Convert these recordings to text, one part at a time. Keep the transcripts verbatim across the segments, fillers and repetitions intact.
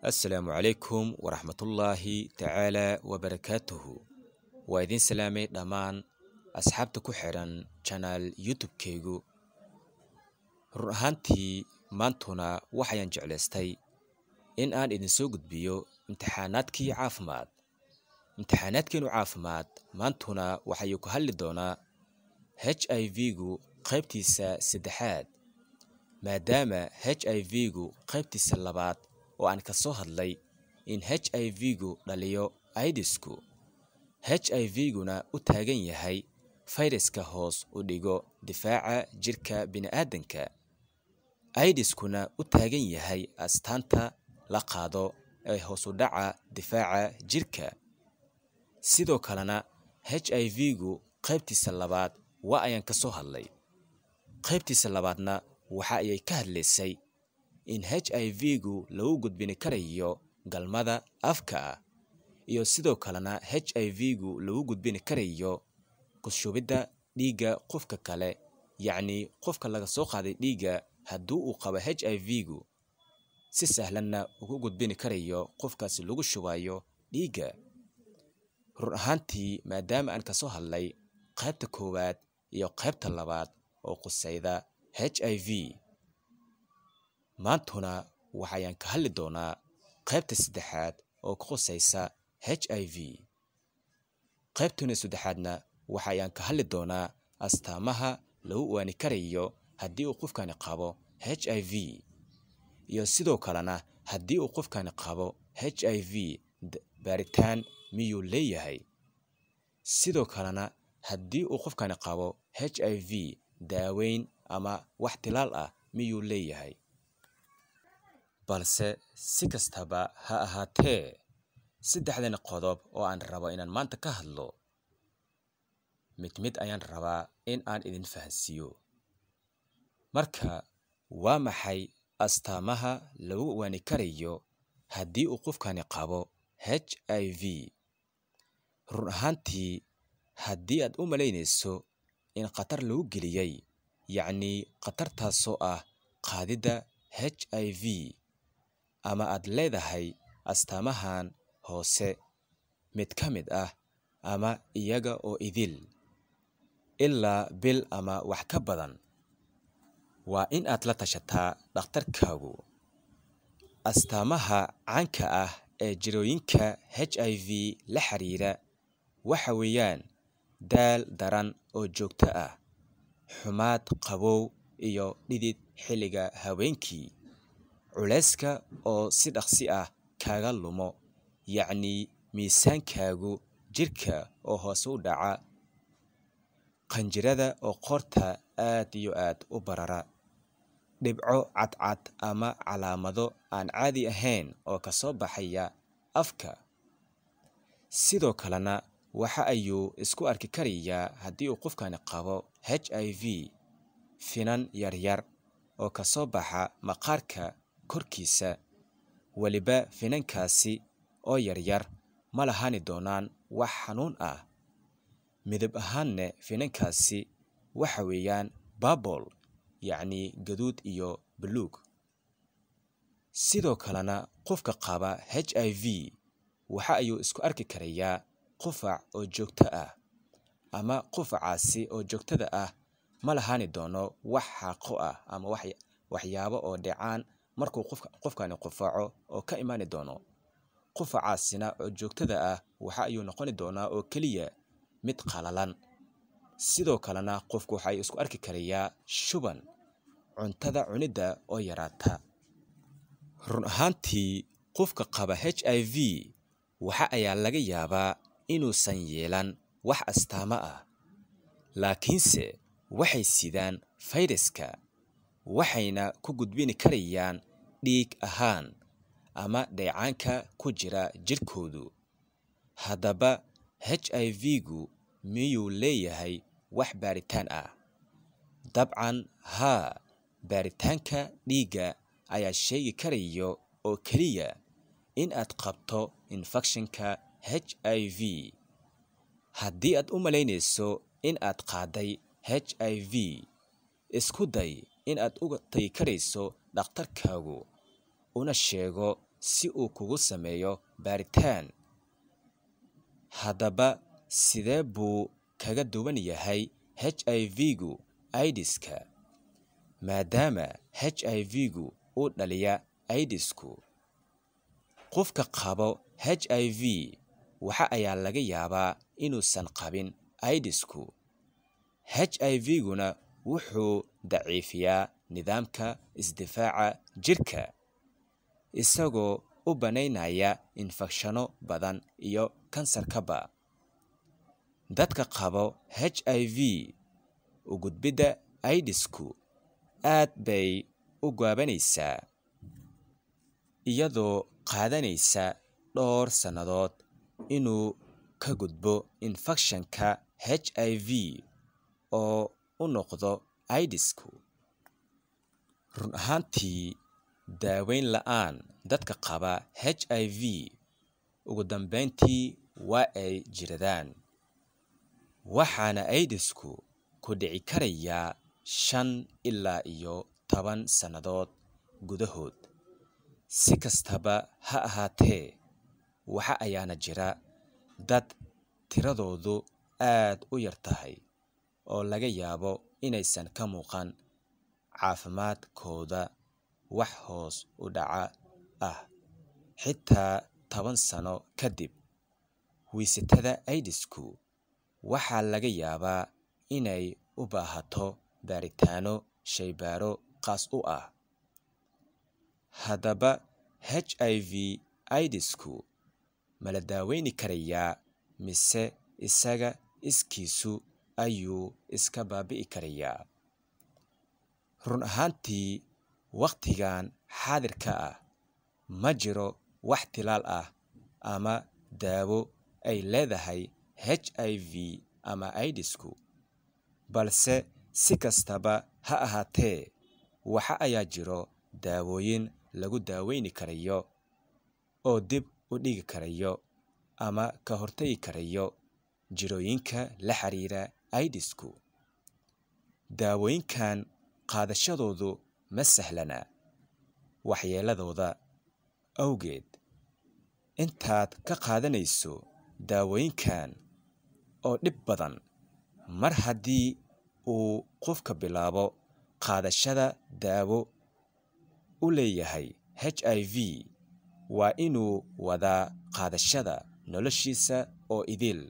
السلام عليكم ورحمة الله تعالى وبركاته. وإذن سلامي دمان أصحابتكو حيران channel يوتيوب كيغو رهانتي مانتونا وحيان جعلستي إن آن إذن سوقت بيو امتحاناتكي عافمات امتحاناتكي نو عافمات مانتونا وحيوكو هالي دونا إتش آي في غو قيبتيسا سدحاد maadaama H I V gu qaybtiisa labaad oo aan ka soo hadlay in H I V gu dhaliyo AIDS-ku H I V guna u taagan yahay fayraska hoos u dhigo difaaca jirka bini'aadanka AIDS-kuna u taagan yahay astaanta la qaado ee hoos u dhaca difaaca jirka sidoo kalena H I V gu qaybtiisa labaad waa ayaan ka soo hadlay qaybtiisa labaadna waxa ay ka hadlaysay in H I V gu lagu gudbin karayo galmada afka iyo sidoo kalena H I V gu lagu gudbin karayo ku shubida dhiiga qofka kale yaani qofka laga soo qaaday dhiiga haduu uu qabo H I V gu si sahlanna ugu gudbin karayo qofkaasi lagu shubayo dhiiga run ahaantii maadaama aan ka soo hadlay qaybta koowaad iyo qaybta labaad oo qusayda H I V maantuna waxaan ka hadli doonaa qaybta saddexaad oo ku qusaysa H I V qaybtuna saddexaadna waxaan ka hadli doonaa astaamaha lagu ogaan karayo hadii uu qofkani qabo H I V iyo sidoo kalena hadii uu qofkani qabo H I V baaritaan miyuu leeyahay sidoo kalena hadii uu qofkani qabo H I V daaweyn ama wax tilaal ah miyuu leeyahay balse si kastaba ha ahaatee saddexdan qodob oo aan rabo inaan maanta ka hadlo mid mid ayaan rabaa in aan idin fahansiyo marka waa maxay astaamaha lagu ogaan karayo hadii uu qofkani qabo H I V run ahaantii hadii aad u malaynayso in qatar lagu geliyay يعني قطر تاسو آه قاددة H I V أما أدليدهاي أستامهان هوسي متكمد آه أما إياغا أو إذيل إلا بيل أما وحكبضان وإن أتلتشتا دكتور كاغو أستامها عنك آه جيروينك H I V لحريرة وحويان دال دران أو جوكتا آه xumaad qabow iyo dhidid xilliga haweenkii culayska oo si dhaqsi ah kaaga lumo yaani miisaankaagu jirka oo hoos u dhaca qanjirada oo qorta aad iyo aad u barara dhibco cadcad ama calaamado aan caadi ahayn oo ka soo baxaya afka sidoo kalena waxa ayuu isku arki karayaa hadii uu qofkani qabo H I V finan yar yar oo ka soo baxa maqaarka korkiisa waliba finankaasi oo yar yar ma lahani doonaan wax xanuun ah midab ahaanna finankaasi waxa weeyaan bubble yaani gaduud iyo buluug sidoo kalena qofka qaba H I V waxa ayuu isku arki karayaa qufac oo joogto ah ama qufacaasi oo joogtada ah ma lahani doono wax xaqo ah ama wax waxyaabo oo dhacaan markuu qofka qofkani qufaco oo ka imaan doono qufacaasina oo joogtada ah waxa ayuu noqon doonaa oo kaliya mid qalalan sidoo kalena qofku waxa ay isku arki karayaa shuban cuntada cunida oo yaraata run ahaantii qofka qaba H I V waxa ayaa laga yaabaa inuusan yeelan wax astaama ah laakiinse waxay sidaan fayraska waxayna ku gudbin karayaan dhiig ahaan ama dheecaanka ku jira jirkoodu hadaba H I V gu miyuu leeyahay wax baaritaan ah dabcan ha baaritaanka dhiiga ayaa sheegi karayo oo kaliya in aad qabto infectionka H I V hadii aad u malaynayso in aad qaaday H I V isku day in aad uga tagi karayso dhakhtarkaagu una sheego si uu kugu sameeyo baaritaan. Haddaba sidee buu kaga duwan yahay H I V-gu AIDS-ka? Maadaama H I V-gu uu dhaliya AIDS-ku, qofka qabo H I V waxa ayaa laga yaabaa inuusan qabin AIDS-ku. H I V-guna wuxuu daciifiyaa nidaamka isdifaaca jirka, isagoo u banaynaya infekshano badan iyo kansarkaba. Dadka qabo H I V u gudbidda AIDS-ku aad bay u gaabanaysaa, iyadoo qaadanaysa dhowr sannadood inuu ka gudbo infekshanka H I V oo u noqdo AIDS-ku. Run ahaantii, daaweyn la'aan dadka qaba H I V ugu dambeyntii waa ay jiradaan, waxaana AIDS-ku ku dhici karayaa shan ilaa iyo toban sannadood gudahood. Si kastaba ha ahaatee, waxa ayaana jira dad tiradoodu aad u yar tahay oo laga yaabo inaysan ka muuqan caafimaadkooda wax hoos u dhaca ah xitaa toban sano kadib. Waysatada AIDS-ku waxaa laga yaabaa inay u baahato baaritaano shaybaaro khaas u ah. Haddaba H I V AIDS-ku ma la daaweyni karayaa mise isaga iskiisu ayuu iska baabi'i karayaa? Run ahaantii, waqtigan xaadirka ah ma jiro wax tilaal ah ama daawo ay leedahay H I V ama AIDS-ku, balse si kastaba ha ahaatee, waxa ayaa jiro daawooyin lagu daaweyni karayo oo dib u dhigi karayo ama ka hortagi karayo jirooyinka la xiriira AIDS-ku. Daawooyinkan qaadashadoodu ma sahlana waxyeeladooda awgeed. Intaad ka qaadanayso daawooyinkan oo dhib badan, mar haddii uu qofka bilaabo qaadashada daawo u leeyahay H I V, waa inuu wadaa qaadashada noloshiisa oo idil.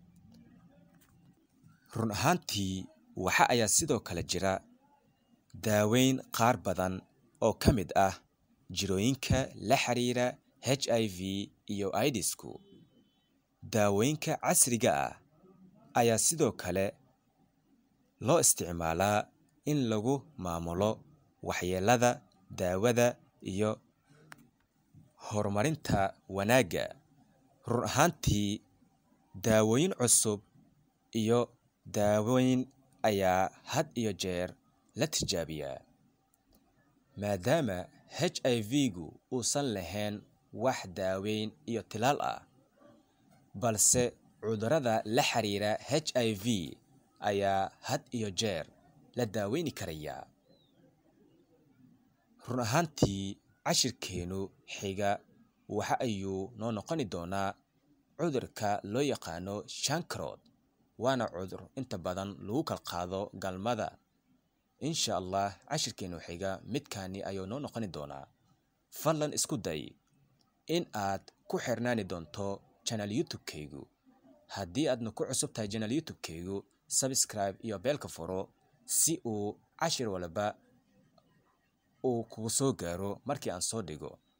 Run ahaantii, waxa ayaa sidoo kale jira daaweyn qaar badan oo ka mid ah jirooyinka la xiriira H I V iyo AIDS-ku. Daawooyinka casriga ah ayaa sidoo kale loo isticmaalaa in lagu maamulo waxyeelada daawada iyo horumarinta wanaagga. Run ahaantii, daawooyin cusub iyo daaweyn ayaa had iyo jeer la tijaabiyaa. Maadaama H I V-gu uusan lahayn wax daaweyn iyo tilaal ah, balse cudurrada la xiriira H I V ayaa had iyo jeer la daaweyni karayaa. Run ahaantii, cashirkeenu xiga waxa ayuu noo noqoni doonaa cudurka loo yaqaano Shankarood, waana cudur inta badan lagu kala qaado galmada. Insha Allah, cashirkeenu xiga midkaani ayuu noo noqoni doonaa. Fadlan isku day in aad ku xirnaani doonto channel YouTube-kaygu. Haddii aadna ku cusub tahay channel YouTube-kaygu, subscribe iyo beelka furo si uu cashir walba uu kugu soo gaaro markii aan soo dhigo.